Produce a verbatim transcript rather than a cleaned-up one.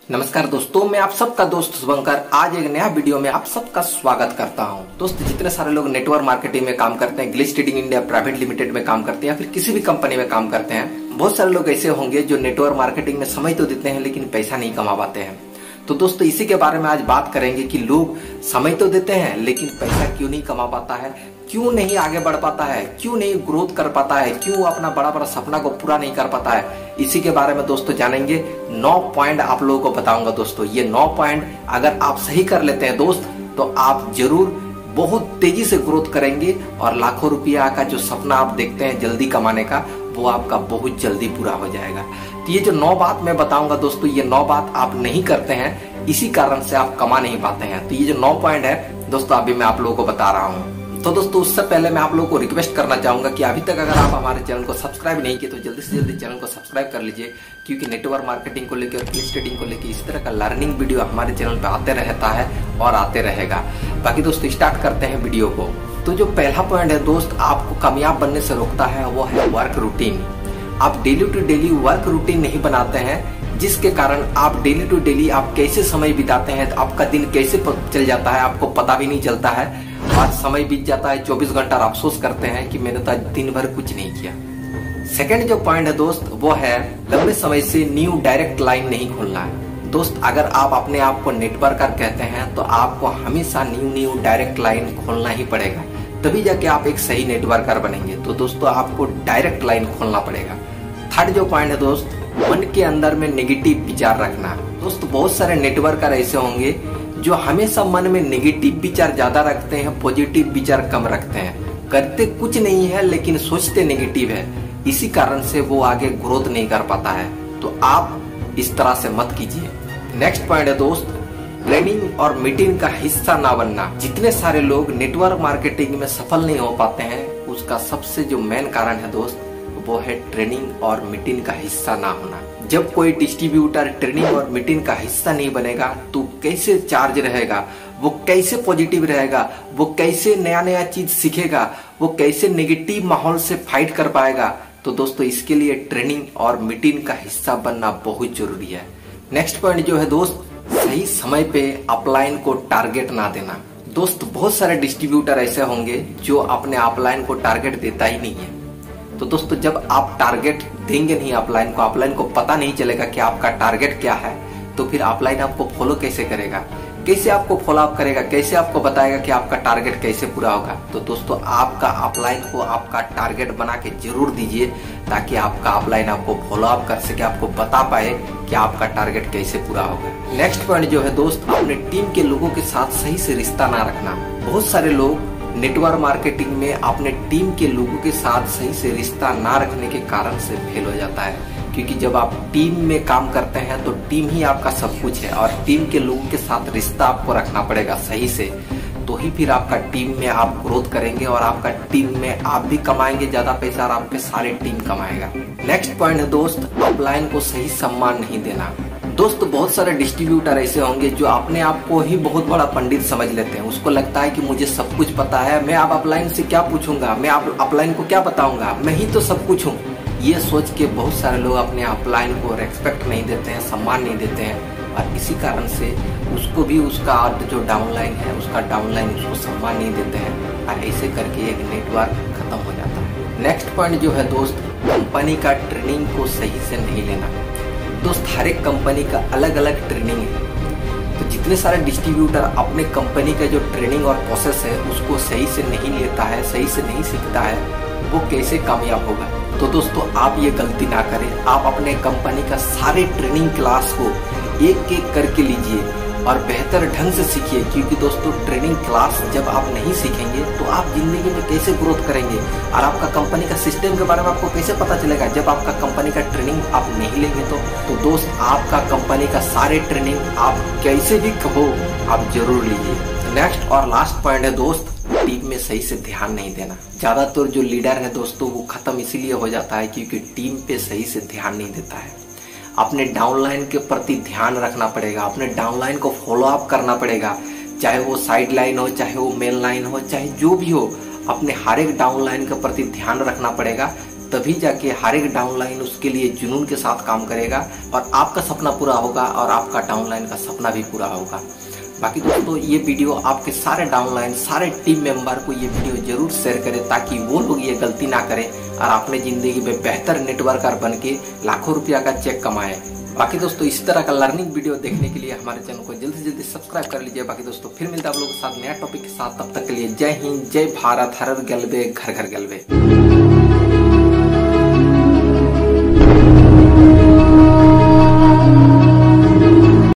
नमस्कार दोस्तों, मैं आप सबका दोस्त शुभंकर आज एक नया वीडियो में आप सबका स्वागत करता हूं। दोस्तों, जितने सारे लोग नेटवर्क मार्केटिंग में काम करते हैं, glitch trading India private limited में काम करते हैं या फिर किसी भी कंपनी में काम करते हैं, बहुत सारे लोग ऐसे होंगे जो नेटवर्क मार्केटिंग में समय तो देते हैं लेकिन पैसा नहीं कमा पाते हैं। तो दोस्तों, इसी के बारे में आज बात करेंगे कि लोग समय तो देते हैं लेकिन पैसा क्यों नहीं कमा पाता है, क्यों नहीं आगे बढ़ पाता है, क्यों नहीं ग्रोथ कर पाता है, क्यों अपना बड़ा बड़ा सपना को पूरा नहीं कर पाता है। इसी के बारे में दोस्तों जानेंगे। नौ पॉइंट आप लोगों को बताऊंगा दोस्तों। ये नौ पॉइंट अगर आप सही कर लेते हैं दोस्त, तो आप जरूर बहुत तेजी से ग्रोथ करेंगे और लाखों रुपया का जो सपना आप देखते हैं जल्दी कमाने का, वो आपका बहुत जल्दी पूरा हो जाएगा। तो ये जो नौ बात मैं बताऊंगा दोस्तों, ये नौ बात आप नहीं करते हैं, इसी कारण से आप कमा नहीं पाते हैं। तो ये जो नौ पॉइंट है दोस्तों, अभी मैं आप लोगों को बता रहा हूँ। तो दोस्तों, उससे पहले मैं आप लोगों को रिक्वेस्ट करना चाहूंगा कि अभी तक अगर आप हमारे चैनल को सब्सक्राइब नहीं किए तो जल्दी से जल्दी चैनल को सब्सक्राइब कर लीजिए, क्योंकि नेटवर्क मार्केटिंग को लेकर और ग्लिच ट्रेडिंग को लेकर इस तरह का लर्निंग वीडियो हमारे चैनल पे आते रहता है और आते रहेगा। बाकी दोस्तों, स्टार्ट करते हैं वीडियो को। तो जो पहला पॉइंट है दोस्त, आपको कामयाब बनने से रोकता है, वो है वर्क रूटीन। आप daily to daily work routine नहीं बनाते हैं, जिसके कारण आप डेली टू डेली आप कैसे समय बिताते हैं, तो आपका दिन कैसे चल जाता है आपको पता भी नहीं चलता है। आज समय बीत जाता है चौबीस घंटा और अफसोस करते हैं कि मैंने तो आज दिन भर कुछ नहीं किया। सेकंड जो पॉइंट है दोस्त, वो है लंबे समय से न्यू डायरेक्ट लाइन नहीं खोलना है। दोस्त, अगर आप अपने आप को नेटवर्कर कहते हैं तो आपको हमेशा न्यू न्यू डायरेक्ट लाइन खोलना ही पड़ेगा, तभी जाके आप एक सही नेटवर्कर बनेंगे। तो दोस्तों, आपको डायरेक्ट लाइन खोलना पड़ेगा। थर्ड जो पॉइंट है दोस्त, मन के अंदर में नेगेटिव विचार रखना। दोस्त, बहुत सारे नेटवर्कर ऐसे होंगे जो हमेशा मन में नेगेटिव विचार ज्यादा रखते हैं, पॉजिटिव विचार कम रखते हैं। करते कुछ नहीं है लेकिन सोचते नेगेटिव है, इसी कारण से वो आगे ग्रोथ नहीं कर पाता है। तो आप इस तरह से मत कीजिए। नेक्स्ट पॉइंट है दोस्त, ट्रेनिंग और मीटिंग का हिस्सा ना बनना। जितने सारे लोग नेटवर्क मार्केटिंग में सफल नहीं हो पाते हैं, उसका सबसे जो मेन कारण है दोस्त, वो है ट्रेनिंग और मीटिंग का हिस्सा ना होना। जब कोई डिस्ट्रीब्यूटर ट्रेनिंग और मीटिंग का हिस्सा नहीं बनेगा तो कैसे चार्ज रहेगा, वो कैसे पॉजिटिव रहेगा, वो कैसे नया नया चीज सीखेगा, वो कैसे नेगेटिव माहौल से फाइट कर पाएगा। तो दोस्तों, इसके लिए ट्रेनिंग और मीटिंग का हिस्सा बनना बहुत जरूरी है। नेक्स्ट पॉइंट जो है दोस्त, सही समय पे अपलाइन को टारगेट ना देना। दोस्त, बहुत सारे डिस्ट्रीब्यूटर ऐसे होंगे जो अपने अपलाइन को टारगेट देता ही नहीं है। तो दोस्तों, जब आप टारगेट देंगे नहीं अपलाइन को, अपलाइन को पता नहीं चलेगा कि आपका टारगेट क्या है, तो फिर अपलाइन आपको फॉलो कैसे करेगा, कैसे आपको फॉलो अप करेगा, कैसे आपको बताएगा कि आपका टारगेट कैसे पूरा होगा। तो दोस्तों, आपका अपलाइन को आपका टारगेट बना के जरूर दीजिए, ताकि आपका अपलाइन आपको फॉलो अप कर सके, आपको बता पाए कि आपका टारगेट कैसे पूरा होगा। नेक्स्ट पॉइंट जो है दोस्त, अपने टीम के लोगों के साथ सही से रिश्ता ना रखना। बहुत सारे लोग नेटवर्क मार्केटिंग में अपने टीम के लोगों के साथ सही से रिश्ता ना रखने के कारण से फेल हो जाता है, क्योंकि जब आप टीम में काम करते हैं तो टीम ही आपका सब कुछ है और टीम के लोगों के साथ रिश्ता आपको रखना पड़ेगा सही से, तो ही फिर आपका टीम में आप ग्रोथ करेंगे और आपका टीम में आप भी कमाएंगे ज्यादा पैसा और आपके सारे टीम कमाएगा। नेक्स्ट पॉइंट है दोस्त, अपलाइन को सही सम्मान नहीं देना। दोस्त, बहुत सारे डिस्ट्रीब्यूटर ऐसे होंगे जो अपने आप को ही बहुत बड़ा पंडित समझ लेते हैं। उसको लगता है कि मुझे सब कुछ पता है, मैं आप अपलाइन से क्या पूछूंगा, मैं आप अपलाइन को क्या बताऊंगा, मैं ही तो सब कुछ हूँ। ये सोच के बहुत सारे लोग अपने अपलाइन को रेस्पेक्ट नहीं देते हैं, सम्मान नहीं देते हैं, और इसी कारण से उसको भी उसका जो डाउनलाइन है, उसका डाउनलाइन उसको सम्मान नहीं देते हैं, और ऐसे करके एक नेटवर्क खत्म हो जाता है। नेक्स्ट पॉइंट जो है दोस्त, कंपनी का ट्रेनिंग को सही से नहीं लेना। दोस्त, हर एक कंपनी का अलग अलग ट्रेनिंग है, तो जितने सारे डिस्ट्रीब्यूटर अपने कंपनी का जो ट्रेनिंग और प्रोसेस है उसको सही से नहीं लेता है, सही से नहीं सीखता है, वो कैसे कामयाब होगा। तो दोस्तों, आप ये गलती ना करें। आप अपने कंपनी का सारे ट्रेनिंग क्लास को एक एक करके लीजिए और बेहतर ढंग से सीखिए, क्योंकि दोस्तों, ट्रेनिंग क्लास जब आप नहीं सीखेंगे तो आप जिंदगी में कैसे ग्रोथ करेंगे और आपका कंपनी का सिस्टम के बारे में आपको कैसे पता चलेगा जब आपका कंपनी का ट्रेनिंग आप नहीं लेंगे। तो, तो दोस्त, आपका कंपनी का सारे ट्रेनिंग आप कैसे भी हो आप जरूर लीजिए। नेक्स्ट और लास्ट पॉइंट है दोस्त, टीम में सही से ध्यान नहीं देना। ज्यादातर जो लीडर है दोस्तों, वो खत्म इसीलिए हो जाता है क्योंकि टीम पे सही से ध्यान नहीं देता है। अपने डाउनलाइन के प्रति ध्यान रखना पड़ेगा, अपने डाउनलाइन को फॉलो अप करना पड़ेगा, चाहे वो साइड लाइन हो, चाहे वो मेन लाइन हो, चाहे जो भी हो, अपने हर एक डाउनलाइन के प्रति ध्यान रखना पड़ेगा, तभी जाके हर एक डाउनलाइन उसके लिए जुनून के साथ काम करेगा और आपका सपना पूरा होगा और आपका डाउनलाइन का सपना भी पूरा होगा। बाकी दोस्तों ये वीडियो आपके सारे डाउनलाइन सारे टीम मेंबर को ये वीडियो जरूर शेयर करें ताकि वो लोग ये गलती ना करें और अपने जिंदगी में बेहतर नेटवर्कर बन के लाखों रुपया का चेक कमाए। बाकी दोस्तों इस तरह का लर्निंग वीडियो देखने के लिए हमारे चैनल को जल्दी से जल्दी सब्सक्राइब कर लीजिए। बाकी दोस्तों फिर मिलता है आप लोगों के साथ नया टॉपिक के साथ, तब तक के लिए जय हिंद, जय भारत, हर घर गलबे घर घर गलबे।